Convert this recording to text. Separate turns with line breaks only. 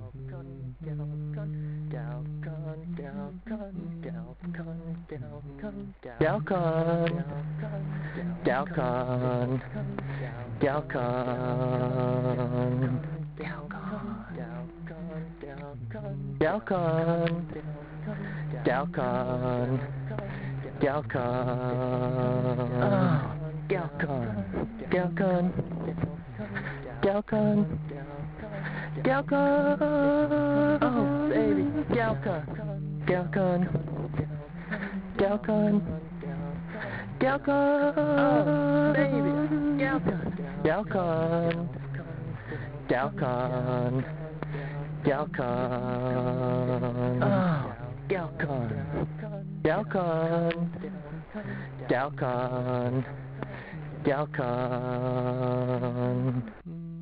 Oh, baby, Galcon. Galcon. Galcon. Galcon. Oh, baby, Galcon. Galcon. Galcon. Galcon. Oh, Galcon. Galcon. Galcon. Galcon.